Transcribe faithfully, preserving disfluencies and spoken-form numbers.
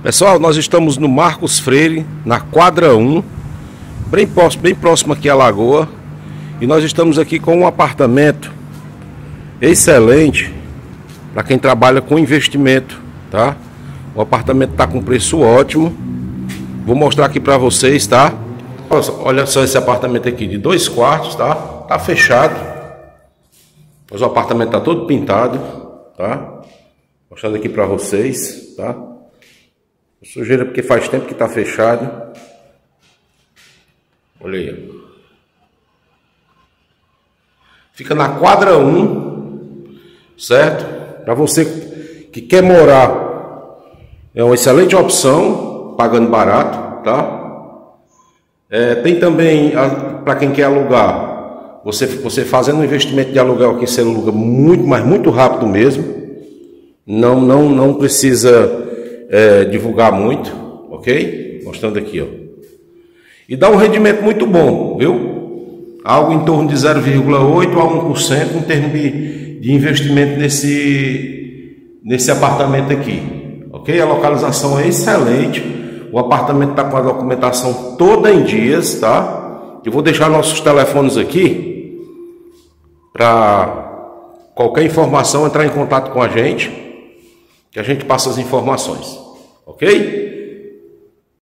Pessoal, nós estamos no Marcos Freire, na quadra um, bem próximo, bem próximo aqui à lagoa. E nós estamos aqui com um apartamento excelente para quem trabalha com investimento, tá? O apartamento está com preço ótimo. Vou mostrar aqui para vocês, tá? Olha só esse apartamento aqui de dois quartos, tá? Tá fechado. Mas o apartamento tá todo pintado, tá? Mostrando aqui para vocês, tá? Sujeira porque faz tempo que tá fechado. Olha aí. Fica na quadra um, certo? Para você que quer morar, é uma excelente opção, pagando barato, tá? É, tem também, para quem quer alugar, você, você fazendo um investimento de aluguel aqui, você aluga muito, mas muito rápido mesmo. Não, não, não precisa é, divulgar muito, ok? Mostrando aqui, ó. E dá um rendimento muito bom, viu? Algo em torno de zero vírgula oito a um por cento em termos de, de investimento nesse, nesse apartamento aqui, ok? A localização é excelente. O apartamento está com a documentação toda em dias, tá? Eu vou deixar nossos telefones aqui para qualquer informação entrar em contato com a gente, que a gente passa as informações, ok?